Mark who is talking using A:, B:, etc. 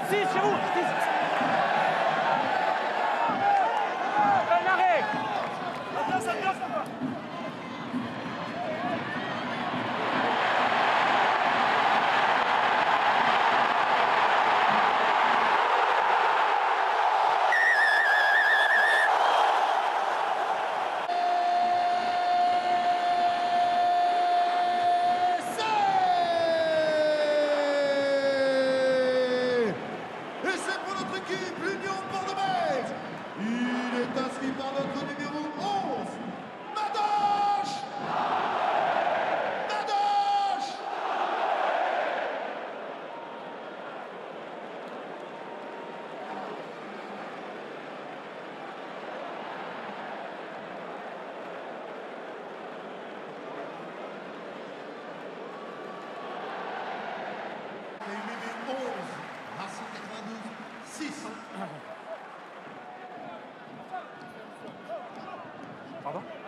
A: 6 chez vous. 6. Un arrêt. Ça place, ça va.
B: L'Union Bordeaux-Bègles. Il est inscrit par notre numéro 11, Madoche. Madoche. Et numéro 11, Racing 92, 6.
A: Pardon?